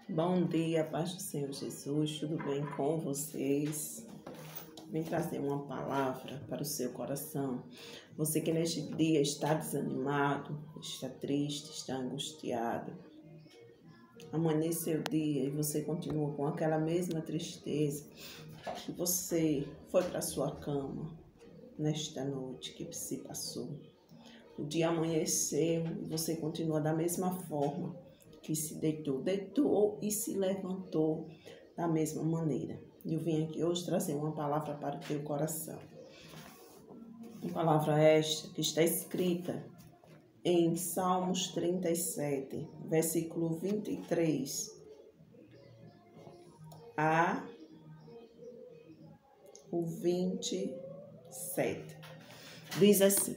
Bom dia, paz do Senhor Jesus, tudo bem com vocês? Vim trazer uma palavra para o seu coração. Você que neste dia está desanimado, está triste, está angustiado. Amanheceu o dia e você continua com aquela mesma tristeza que você foi para sua cama nesta noite que se passou. O dia amanheceu e você continua da mesma forma que se deitou e se levantou da mesma maneira. Eu vim aqui hoje trazer uma palavra para o teu coração. Uma palavra esta que está escrita em Salmos 37, versículo 23 a o 27. Diz assim: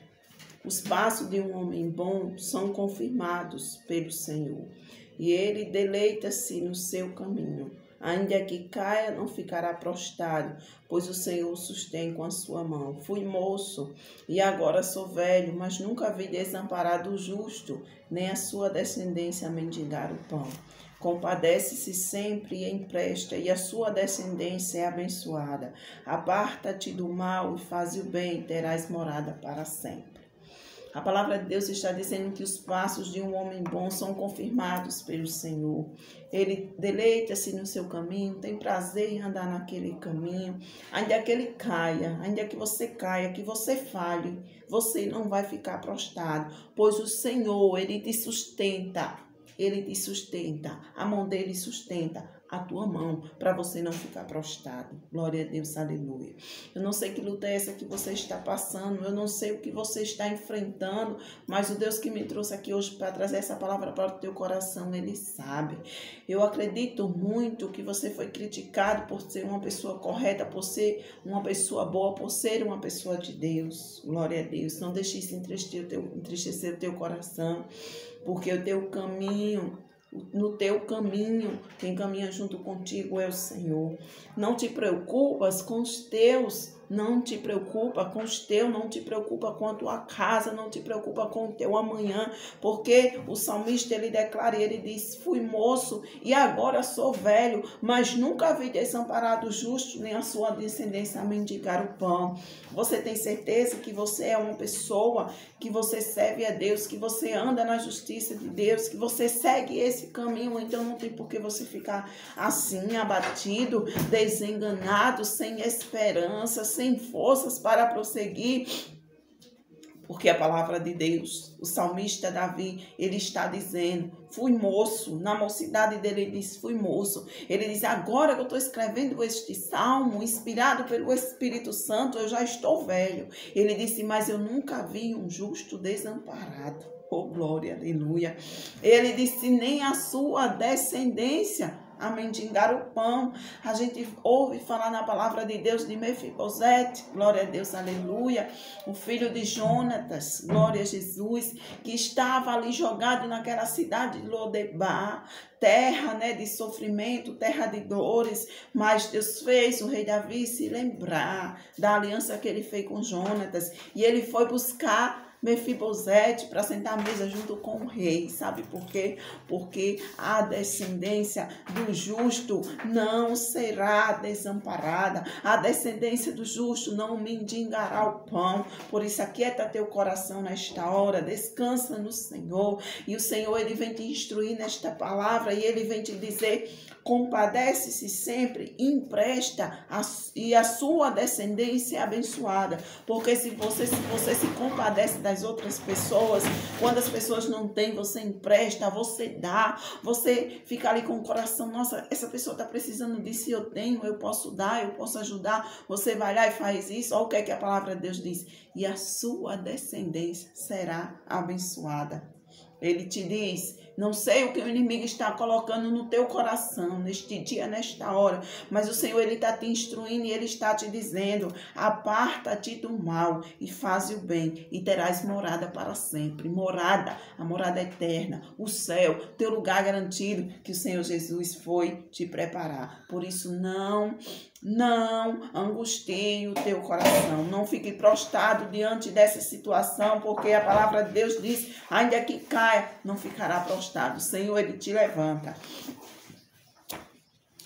os passos de um homem bom são confirmados pelo Senhor, e ele deleita-se no seu caminho. Ainda que caia, não ficará prostrado, pois o Senhor o sustém com a sua mão. Fui moço, e agora sou velho, mas nunca vi desamparado o justo, nem a sua descendência mendigar o pão. Compadece-se sempre e empresta, e a sua descendência é abençoada. Aparta-te do mal e faz o bem, terás morada para sempre. A palavra de Deus está dizendo que os passos de um homem bom são confirmados pelo Senhor. Ele deleita-se no seu caminho, tem prazer em andar naquele caminho. Ainda que ele caia, ainda que você caia, que você falhe, você não vai ficar prostrado, pois o Senhor, Ele te sustenta. Ele te sustenta, a mão dele sustenta a tua mão, para você não ficar prostrado. Glória a Deus, aleluia. Eu não sei que luta é essa que você está passando, eu não sei o que você está enfrentando, mas o Deus que me trouxe aqui hoje para trazer essa palavra para o teu coração, Ele sabe. Eu acredito muito que você foi criticado por ser uma pessoa correta, por ser uma pessoa boa, por ser uma pessoa de Deus. Glória a Deus. Não deixe isso entristecer o teu coração, porque o teu caminho, no teu caminho, quem caminha junto contigo é o Senhor. Não te preocupas com os teus, não te preocupa com os teus, não te preocupa com a tua casa, não te preocupa com o teu amanhã, porque o salmista, ele declara, ele diz: fui moço e agora sou velho, mas nunca vi desamparado o justo, nem a sua descendência a mendigar o pão. Você tem certeza que você é uma pessoa, que você serve a Deus, que você anda na justiça de Deus, que você segue esse caminho, então não tem por que você ficar assim, abatido, desenganado, sem esperança, sem forças para prosseguir. Porque a palavra de Deus, o salmista Davi, ele está dizendo: fui moço. Na mocidade dele, ele diz: fui moço. Ele diz: agora que eu estou escrevendo este salmo, inspirado pelo Espírito Santo, eu já estou velho. Ele disse: mas eu nunca vi um justo desamparado. Oh, glória, aleluia. Ele disse: nem a sua descendência a mendigar o pão. A gente ouve falar na palavra de Deus de Mefibosete, glória a Deus, aleluia, o filho de Jonatas, glória a Jesus, que estava ali jogado naquela cidade de Lodebar, terra, de sofrimento, terra de dores, mas Deus fez o rei Davi se lembrar da aliança que ele fez com Jonatas, e ele foi buscar Mefibosete para sentar à mesa junto com o rei. Sabe por quê? Porque a descendência do justo não será desamparada. A descendência do justo não mendigará o pão. Por isso, aquieta teu coração nesta hora. Descansa no Senhor. E o Senhor, Ele vem te instruir nesta palavra. E Ele vem te dizer: compadece-se sempre, empresta, e a sua descendência é abençoada. Porque se você se compadece das outras pessoas, quando as pessoas não têm, você empresta, você dá, você fica ali com o coração: nossa, essa pessoa está precisando disso, eu tenho, eu posso dar, eu posso ajudar. Você vai lá e faz isso. Olha o que é que a palavra de Deus diz: e a sua descendência será abençoada. Ele te diz: não sei o que o inimigo está colocando no teu coração neste dia, nesta hora, mas o Senhor, Ele está te instruindo e Ele está te dizendo: aparta-te do mal e faze o bem e terás morada para sempre. Morada, a morada eterna, o céu, teu lugar garantido que o Senhor Jesus foi te preparar. Por isso, não angustie o teu coração, não fique prostrado diante dessa situação, porque a palavra de Deus diz: ainda que caia, não ficará prostrado. O Senhor, Ele te levanta.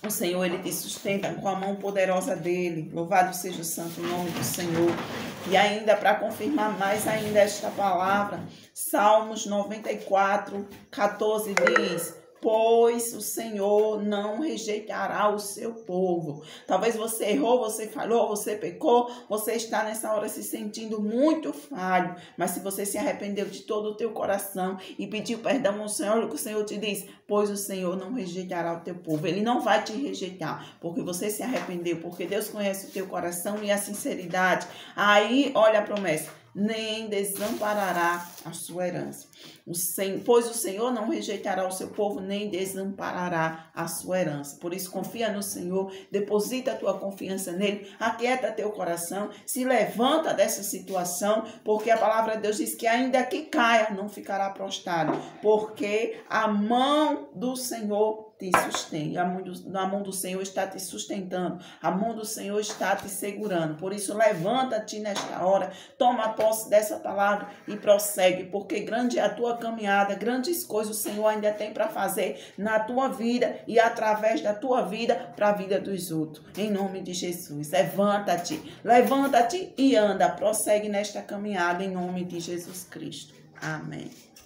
O Senhor, Ele te sustenta com a mão poderosa dEle. Louvado seja o santo nome do Senhor. E ainda, para confirmar mais ainda esta palavra, Salmos 94, 14 diz: pois o Senhor não rejeitará o seu povo. Talvez você errou, você falhou, você pecou, você está nessa hora se sentindo muito falho, mas se você se arrependeu de todo o teu coração e pediu perdão ao Senhor, o que o Senhor te diz: pois o Senhor não rejeitará o teu povo. Ele não vai te rejeitar, porque você se arrependeu, porque Deus conhece o teu coração e a sinceridade. Aí, olha a promessa: nem desamparará a sua herança. Pois o Senhor não rejeitará o seu povo, nem desamparará a sua herança. Por isso, confia no Senhor, deposita a tua confiança nele, aquieta teu coração, se levanta dessa situação, porque a palavra de Deus diz que ainda que caia, não ficará prostrado, porque a mão do Senhor te sustém. A mão do Senhor está te sustentando. A mão do Senhor está te segurando. Por isso, levanta-te nesta hora, toma posse dessa palavra e prossegue, porque grande é a tua caminhada, grandes coisas o Senhor ainda tem para fazer na tua vida e através da tua vida para a vida dos outros. Em nome de Jesus, levanta-te e anda, prossegue nesta caminhada em nome de Jesus Cristo. Amém.